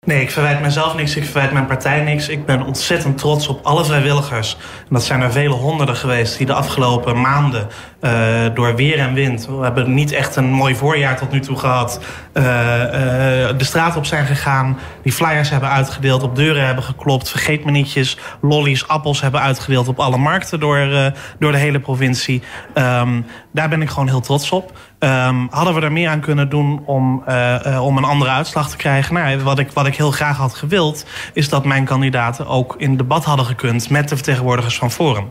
Nee, ik verwijt mezelf niks, ik verwijt mijn partij niks. Ik ben ontzettend trots op alle vrijwilligers. En dat zijn er vele honderden geweest die de afgelopen maanden door weer en wind... we hebben niet echt een mooi voorjaar tot nu toe gehad... de straat op zijn gegaan, die flyers hebben uitgedeeld... op deuren hebben geklopt, vergeet me nietjes... lollies, appels hebben uitgedeeld op alle markten door de hele provincie. Daar ben ik gewoon heel trots op. Hadden we er meer aan kunnen doen om een andere uitslag te krijgen? Nou, wat ik heel graag had gewild... is dat mijn kandidaten ook in debat hadden gekund... met de vertegenwoordigers van Forum.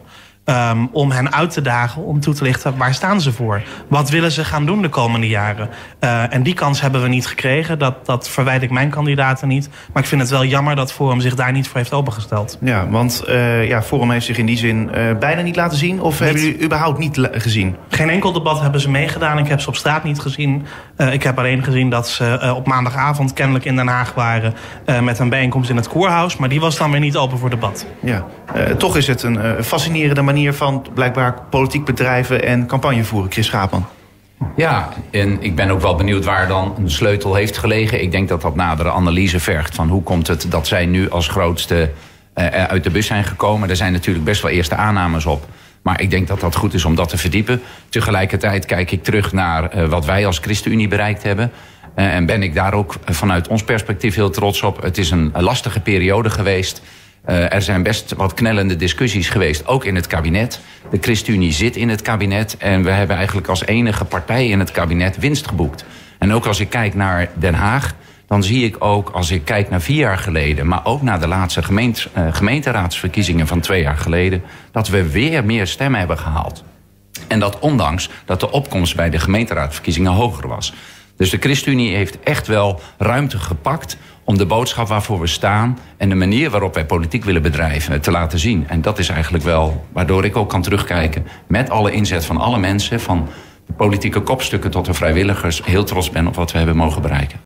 Om hen uit te dagen, om toe te lichten waar staan ze voor. Wat willen ze gaan doen de komende jaren? En die kans hebben we niet gekregen. Dat verwijt ik mijn kandidaten niet. Maar ik vind het wel jammer dat Forum zich daar niet voor heeft opengesteld. Ja, want Forum heeft zich in die zin bijna niet laten zien. Of hebben jullie überhaupt niet gezien? Geen enkel debat hebben ze meegedaan. Ik heb ze op straat niet gezien. Ik heb alleen gezien dat ze op maandagavond kennelijk in Den Haag waren... met een bijeenkomst in het Koerhuis. Maar die was dan weer niet open voor debat. Ja, toch is het een fascinerende manier van blijkbaar politiek bedrijven en campagne voeren. Chris Schaapman. Ja, en ik ben ook wel benieuwd waar dan een sleutel heeft gelegen. Ik denk dat dat nadere analyse vergt van hoe komt het dat zij nu als grootste uit de bus zijn gekomen. Er zijn natuurlijk best wel eerste aannames op. Maar ik denk dat dat goed is om dat te verdiepen. Tegelijkertijd kijk ik terug naar wat wij als ChristenUnie bereikt hebben. En ben ik daar ook vanuit ons perspectief heel trots op. Het is een lastige periode geweest. Er zijn best wat knellende discussies geweest, ook in het kabinet. De ChristenUnie zit in het kabinet en we hebben eigenlijk als enige partij in het kabinet winst geboekt. En ook als ik kijk naar Den Haag, dan zie ik ook als ik kijk naar 4 jaar geleden... maar ook naar de laatste gemeenteraadsverkiezingen van 2 jaar geleden... dat we weer meer stemmen hebben gehaald. En dat ondanks dat de opkomst bij de gemeenteraadsverkiezingen hoger was. Dus de ChristenUnie heeft echt wel ruimte gepakt om de boodschap waarvoor we staan en de manier waarop wij politiek willen bedrijven te laten zien. En dat is eigenlijk wel waardoor ik ook kan terugkijken met alle inzet van alle mensen, van de politieke kopstukken tot de vrijwilligers, heel trots ben op wat we hebben mogen bereiken.